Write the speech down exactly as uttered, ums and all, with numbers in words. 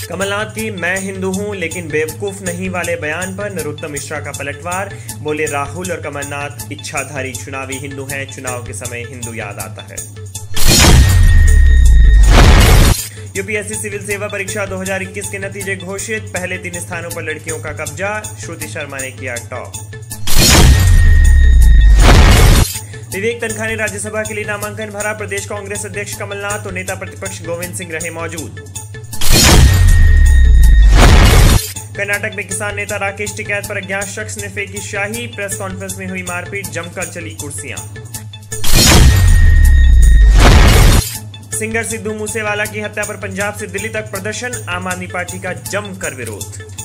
कमलनाथ की मैं हिंदू हूं लेकिन बेवकूफ नहीं वाले बयान पर नरोत्तम मिश्रा का पलटवार। बोले राहुल और कमलनाथ इच्छाधारी चुनावी हिंदू हैं, चुनाव के समय हिंदू याद आता है। यूपीएससी सिविल सेवा परीक्षा दो हज़ार इक्कीस के नतीजे घोषित। पहले तीन स्थानों पर लड़कियों का कब्जा, श्रुति शर्मा ने किया टॉप। विवेक तनखा ने राज्यसभा के लिए नामांकन भरा। प्रदेश कांग्रेस अध्यक्ष कमलनाथ और नेता प्रतिपक्ष गोविंद सिंह रहे मौजूद। कर्नाटक में किसान नेता राकेश टिकैत पर अज्ञात शख्स ने फेंकी शाही। प्रेस कॉन्फ्रेंस में हुई मारपीट, जमकर चली कुर्सियां। सिंगर सिद्धू मूसेवाला की हत्या पर पंजाब से दिल्ली तक प्रदर्शन, आम आदमी पार्टी का जमकर विरोध।